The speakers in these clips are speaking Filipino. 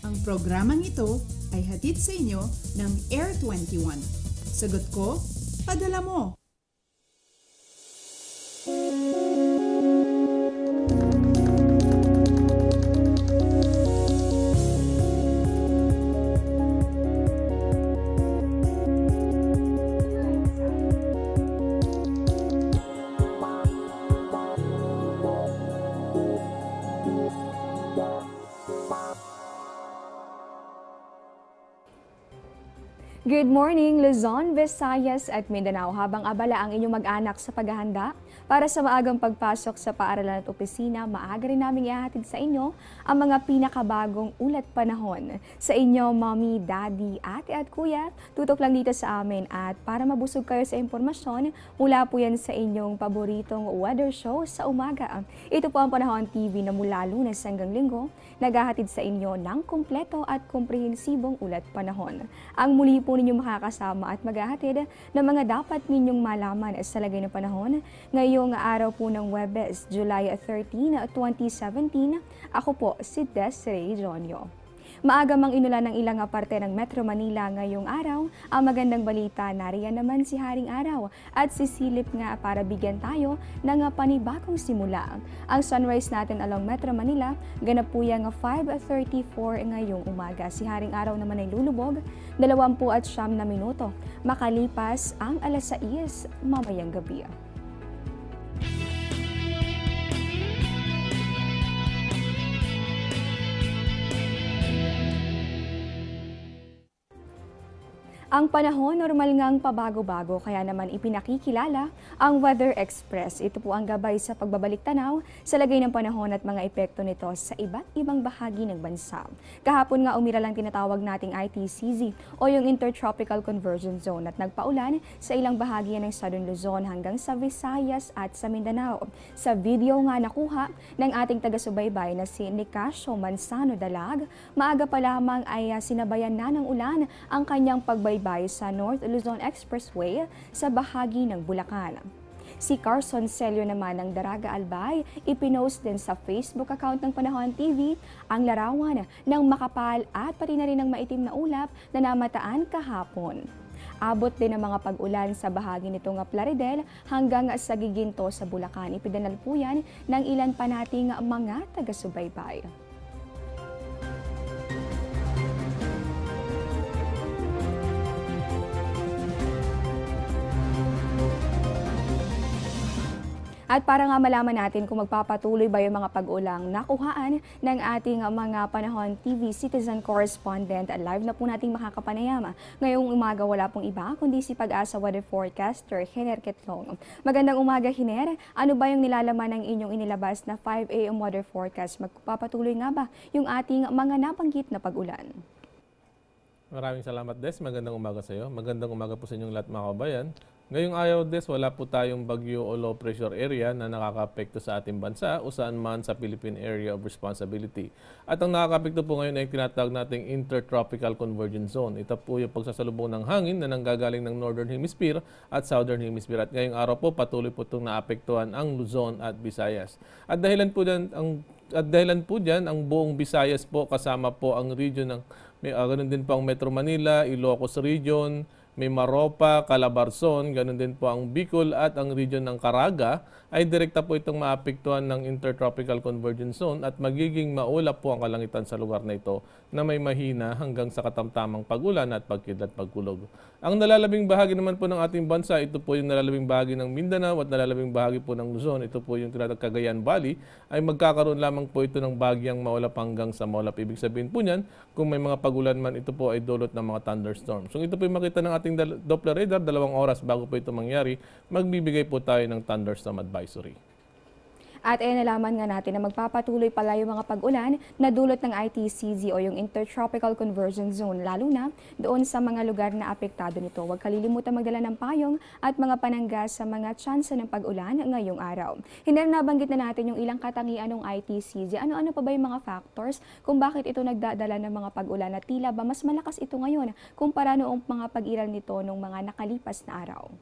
Ang programang ito ay hatid sa inyo ng Air 21. Sagot ko, padala mo! Good morning, Luzon, Visayas at Mindanao. Habang abala ang inyong mag-anak sa paghahanda para sa maagang pagpasok sa paaralan at opisina, maaga rin namin ihahatid sa inyo ang mga pinakabagong ulat panahon. Sa inyo, mommy, daddy, ate at kuya, tutok lang dito sa amin at para mabusog kayo sa impormasyon, mula po yan sa inyong paboritong weather show sa umaga. Ito po ang Panahon TV na mula Lunes hanggang Linggo, naghahatid sa inyo ng kumpleto at komprehensibong ulat panahon. Ang muli po ninyo makakasama at maghahatid ng mga dapat ninyong malaman sa lagay ng panahon ngayong araw po ng Huwebes, July 13, 2017. Ako po si DZRH. Maaga mang inulan ng ilang parte ng Metro Manila ngayong araw. Ang magandang balita, nariyan naman si Haring Araw at sisilip nga para bigyan tayo ng panibagong simula. Ang sunrise natin along Metro Manila, ganap po yung 5:34 ngayong umaga. Si Haring Araw naman ay lulubog 29 na minuto makalipas ang 6:00 mamayang gabi. Ang panahon, normal ngang pabago-bago, kaya naman ipinakikilala ang Weather Express. Ito po ang gabay sa pagbabalik tanaw sa lagay ng panahon at mga epekto nito sa iba't ibang bahagi ng bansa. Kahapon nga umiral ang tinatawag nating ITCZ o yung Intertropical Convergence Zone at nagpaulan sa ilang bahagi ng Southern Luzon hanggang sa Visayas at sa Mindanao. Sa video nga nakuha ng ating taga-subaybay na si Nicasio Manzano Dalag, maaga pa lamang ay sinabayan na ng ulan ang kanyang pagbaybay sa North Luzon Expressway sa bahagi ng Bulacan. Si Carson Celio naman ng Daraga Albay, ipinost din sa Facebook account ng Panahon TV ang larawan ng makapal at pati na rin ng maitim na ulap na namataan kahapon. Abot din ang mga pag-ulan sa bahagi nitong Plaridel hanggang sa Giginto sa Bulacan. Ipidanal po yan ng ilan pa nating mga taga-subaybay. At para nga malaman natin kung magpapatuloy ba yung mga pag-ulang nakuhaan ng ating mga Panahon TV citizen correspondent, live na po nating makakapanayam. Ngayong umaga wala pong iba kundi si Pag-asa weather forecaster Hiner Ketlong. Magandang umaga, Hiner. Ano ba yung nilalaman ng inyong inilabas na 5 AM weather forecast? Magpapatuloy nga ba yung ating mga nabanggit na pag-ulan? Maraming salamat, Des. Magandang umaga sa iyo. Magandang umaga po sa inyong lahat, mga kabayan. Ngayong araw, Des, wala po tayong bagyo o low pressure area na nakaka-apekto sa ating bansa o saan man sa Philippine Area of Responsibility. At ang nakaka-apekto po ngayon ay tinatawag nating Intertropical Convergence Zone. Ito po yung pagsasalubong ng hangin na nanggagaling ng Northern Hemisphere at Southern Hemisphere. At ngayong araw po, patuloy po itong naapektuhan ang Luzon at Visayas. At dahilan po dyan, ang buong Visayas po kasama po ang region ng ganoon din po ang Metro Manila, Ilocos Region, may Maropa, Calabarzon, ganoon din po ang Bicol at ang region ng Caraga ay direkta po itong maapektuhan ng Intertropical Convergence Zone at magiging maulap po ang kalangitan sa lugar na ito na may mahina hanggang sa katamtamang pag-ulan at pagkidlat pagkulog. Ang nalalabing bahagi naman po ng ating bansa, ito po yung nalalabing bahagi ng Mindanao at nalalabing bahagi po ng Luzon, ito po yung tinatawag Cagayan Valley, ay magkakaroon lamang po ito ng bahagyang maulap hanggang sa maulap. Ibig sabihin po niyan, kung may mga pag-ulan man, ito po ay dulot ng mga thunderstorms. So ito po yung makita ng ating Doppler radar, 2 oras bago po ito mangyari, magbibigay po tayo ng thunderstorm advisory. At nalaman nga natin na magpapatuloy pala yung mga pag-ulan na dulot ng ITCZ o yung Intertropical Convergence Zone, lalo na doon sa mga lugar na apektado nito. Huwag kalilimutan magdala ng payong at mga panangga sa mga tsansa ng pag-ulan ngayong araw. Hindi na nabanggit na natin yung ilang katangian ng ITCZ. Ano-ano pa ba yung mga factors kung bakit ito nagdadala ng mga pag-ulan at tila ba mas malakas ito ngayon kumpara noong mga pag-iral nito noong mga nakalipas na araw?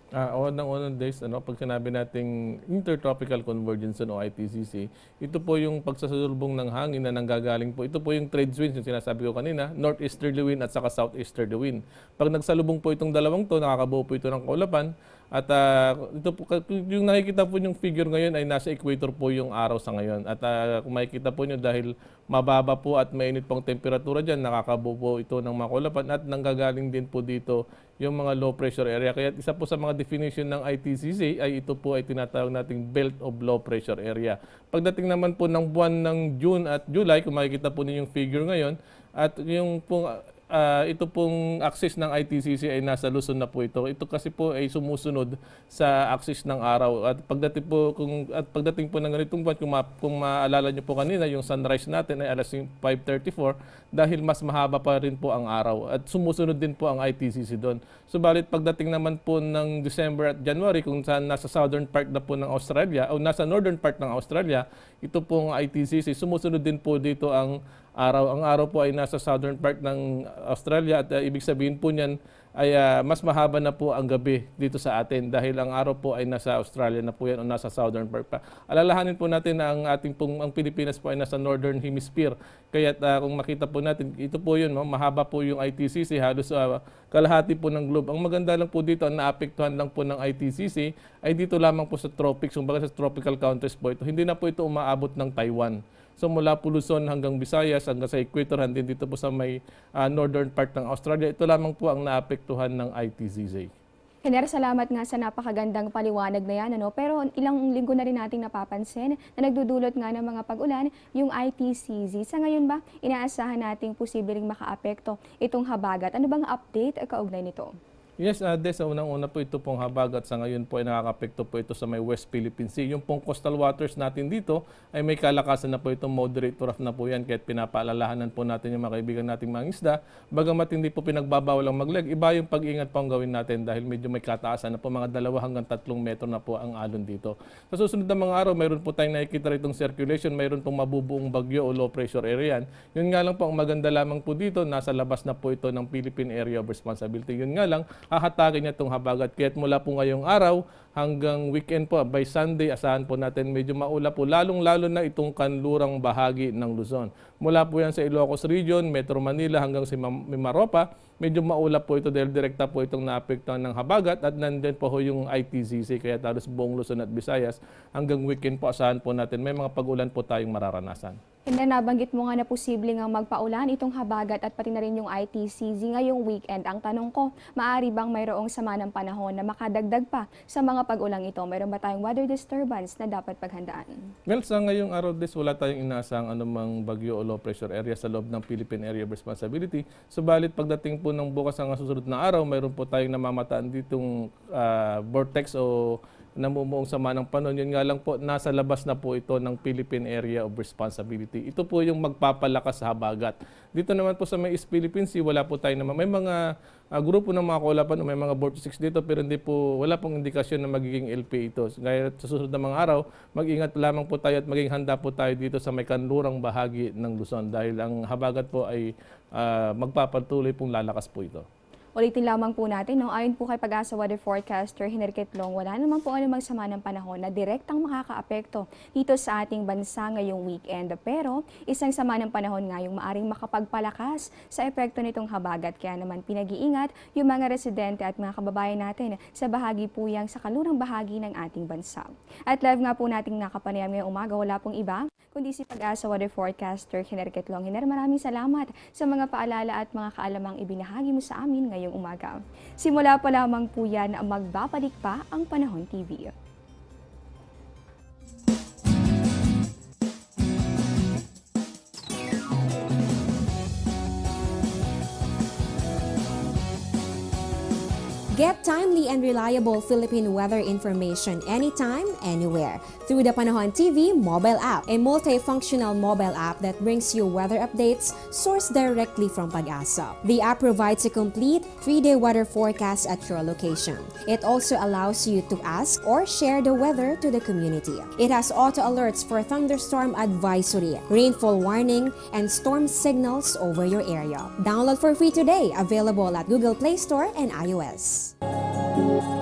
Unang days, pag sinabi nating Intertropical Convergence o ITCC, ito po yung pagsasalubong ng hangin na nanggagaling po. Ito po yung trade winds, yung sinasabi ko kanina, northeasterly wind at saka southeasterly wind. Pag nagsalubong po itong dalawang to, nakakabuo po ito ng kaulapan. At ito po, yung nakikita po yung figure ngayon ay nasa equator po yung araw sa ngayon. At kung makikita po nyo dahil mababa po at mainit pong temperatura dyan, nakakabuo po ito ng mga kaulapan at nanggagaling din po dito yung mga low pressure area. Kaya isa po sa mga definition ng ITCC ay ito po ay tinatawag nating belt of low pressure area. Pagdating naman po ng buwan ng June at July, kung makikita po ninyo yung figure ngayon, at yung pong ito pong axis ng ITCC ay nasa Luzon na po ito. Ito kasi po ay sumusunod sa axis ng araw. At pagdating po ng ganitong buwan, kung maalala niyo po kanina, yung sunrise natin ay alas 5:34 dahil mas mahaba pa rin po ang araw. At sumusunod din po ang ITCC doon. Subalit pagdating naman po ng December at January, kung saan nasa southern part na po ng Australia o nasa northern part ng Australia, ito pong ITCC, sumusunod din po dito ang araw. Ang araw po ay nasa southern part ng Australia at ibig sabihin po niyan ay mas mahaba na po ang gabi dito sa atin dahil ang araw po ay nasa Australia na po yan o nasa southern part pa. Alalahanin po natin na ang Pilipinas po ay nasa northern hemisphere. Kaya kung makita po natin, ito po yun, mahaba po yung ITCC, halos kalahati po ng globe. Ang maganda lang po dito, ang naapektuhan lang po ng ITCC ay dito lamang po sa tropics, kumbaga sa tropical countries po ito. Hindi na po ito umaabot ng Taiwan. So mula po Luzon hanggang Visayas, hanggang sa equator, hanggang dito po sa may northern part ng Australia, ito lamang po ang naapektuhan ng ITCC. Hener, salamat nga sa napakagandang paliwanag na yan. Pero ilang linggo na rin nating napapansin na nagdudulot nga ng mga pag-ulan yung ITCZ. Sa ngayon ba, inaasahan nating posibleng makaapekto itong habagat? Ano bang update kaugnay nito? Yes, Des, unang-una po ito pong habagat sa ngayon po ay nakakapekto po ito sa may West Philippine Sea. Yung pong coastal waters natin dito ay may kalakasan na po itong moderate to rough na po yan, kahit pinapaalalahanan po natin yung mga kaibigan nating mga isda. Bagamat hindi po pinagbabawal ang magleg, iba yung pag-ingat po ang gawin natin dahil medyo may kataasan na po, mga 2 hanggang 3 metro na po ang alon dito. Sa susunod na mga araw, mayroon po tayong nakikita itong circulation, mayroon pong mabubuong bagyo o low pressure area. Yun nga lang po, ang maganda lamang po dito, nasa labas na po ito ng Philippine Area of Responsibility. Yun nga lang, hahatakin niya itong habagat. Kaya mula po ngayong araw hanggang weekend po, by Sunday, asahan po natin medyo maula po, lalong-lalo na itong kanlurang bahagi ng Luzon. Mula po yan sa Ilocos Region, Metro Manila hanggang sa Mimaropa, medyo maula po ito dahil direkta po itong naapektuhan ng habagat at nandun po yung ITCC, kaya talos buong Luzon at Visayas. Hanggang weekend po, asahan po natin may mga pag-ulan po tayong mararanasan. And then nabanggit mo nga na posible nga magpaulan itong habagat at pati na rin yung ITCZ ngayong weekend. Ang tanong ko, maaari bang mayroong sama ng panahon na makadagdag pa sa mga pag-ulang ito? Mayroon ba tayong weather disturbance na dapat paghandaan? Well, sa ngayong araw this, wala tayong inaasang anumang bagyo o low pressure area sa loob ng Philippine Area of Responsibility. Subalit pagdating po ng bukas ang susunod na araw, mayroon po tayong namamataan ditong vortex o namumuong sama ng panahon. Yun nga lang po, nasa labas na po ito ng Philippine Area of Responsibility. Ito po yung magpapalakas sa habagat. Dito naman po sa may East Philippine Sea, wala po tayo naman. May mga grupo ng mga kaulapan o may mga vortex dito, pero hindi po, wala pong indikasyon na magiging LP ito. Gaya sa susunod na mga araw, mag-ingat lamang po tayo at maging handa po tayo dito sa may kanlurang bahagi ng Luzon dahil ang habagat po ay magpapatuloy pong lalakas po ito. Ulitin lamang po natin, ayon po kay Pag-asa Weather Forecaster Hener Kitlong, wala naman po anumang sama ng panahon na direktang makakaapekto dito sa ating bansa ngayong weekend. Pero isang sama ng panahon nga yung maaring makapagpalakas sa epekto nitong habagat. Kaya naman pinag-iingat yung mga residente at mga kababayan natin sa bahagi po yang sa kanlurang bahagi ng ating bansa. At live nga po nating nakapanayam ngayong umaga, wala pong iba kundi si Pag-asa Weather Forecaster Hener Kitlong. Hener, maraming salamat sa mga paalala at mga kaalamang ibinahagi mo sa amin ngayong umaga. Simula pa lamang po yan, magbabalik pa ang Panahon TV. Get timely and reliable Philippine weather information anytime, anywhere through the Panahon TV mobile app, a multifunctional mobile app that brings you weather updates sourced directly from Pag-asa. The app provides a complete 3-day weather forecast at your location. It also allows you to ask or share the weather to the community. It has auto alerts for thunderstorm advisory, rainfall warning, and storm signals over your area. Download for free today, available at Google Play Store and iOS.